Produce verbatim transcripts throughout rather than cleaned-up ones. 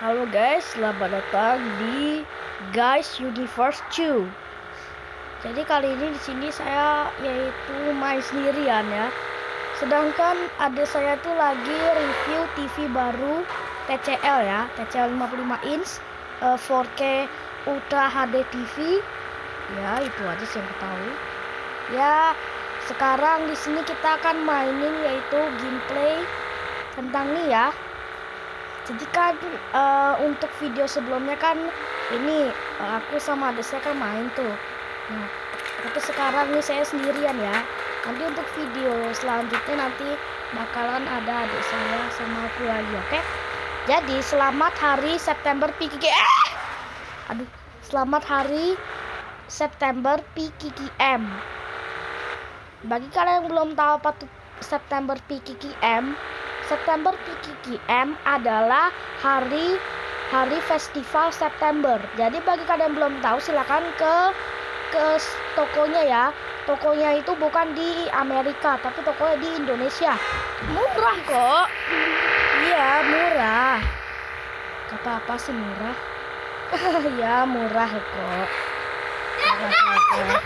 Halo guys, selamat datang di Guys Universe two. Jadi kali ini di sini saya yaitu main sendirian ya. Sedangkan adik saya tuh lagi review T V baru T C L ya, T C L lima puluh lima inch uh, four K Ultra H D T V. Ya, itu aja sih yang aku tahu. Ya, sekarang di sini kita akan mainin yaitu gameplay tentang ini ya. Jadi kan uh, untuk video sebelumnya kan ini uh, aku sama adik saya kan main tuh. Nah, tapi sekarang nih saya sendirian ya. Nanti untuk video selanjutnya nanti bakalan ada adik saya sama aku lagi, oke? Jadi selamat hari September P K K M. Eh! Aduh, selamat hari September P K K M. Bagi kalian yang belum tahu apa tuh September P K K M, September P K K M adalah hari hari festival September. Jadi bagi kalian yang belum tahu silakan ke ke tokonya ya. Tokonya itu bukan di Amerika, tapi tokonya di Indonesia. Murah kok. Iya, murah. Gak apa-apa sih murah. Ya, murah kok. Murah kok.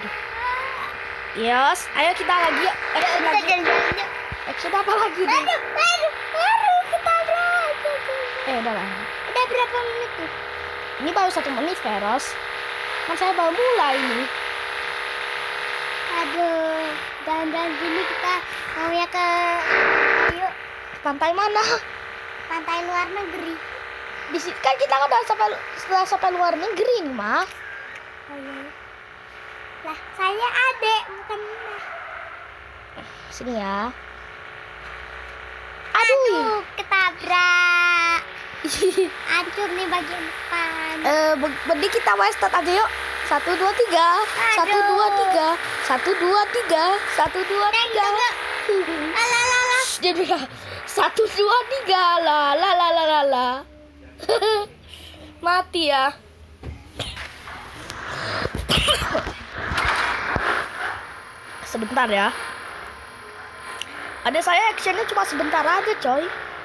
Yes, ayo kita lagi. Action lagi. Action apa lagi nih? Baru, baru, baru kita berapa? Eh, udah lah. Udah berapa menit tuh? Ini baru satu menit, Veros. Kan saya baru mulai ini. Aduh, dan-dan gini kita mau ya ke ayo Pantai mana? pantai luar negeri. Di sini kan kita kan udah sampai setelah sampai luar negeri nih, mah. Oh iya. Lah, saya adek bukan Mama. Sini ya. Aduh, ketabrak. Hancur nih bagian depan. Eh, mending kita wasted aja yuk. Satu dua tiga, satu dua tiga, satu dua tiga, satu dua tiga. Lalalala. Jadi satu dua tiga, la la la la la la. Mati ya. Sebentar ya. Ada saya actionnya cuma sebentar aja coy.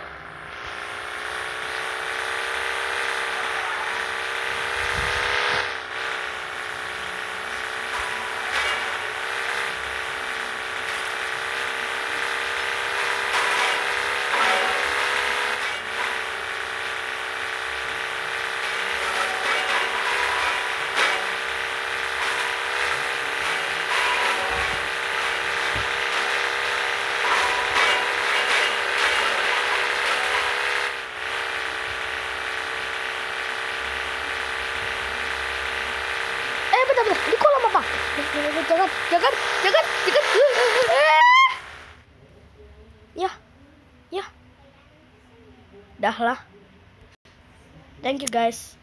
Di kolam apa? Jangan, jangan, jangan, jangan. Ya, ya. Dah lah. Thank you guys.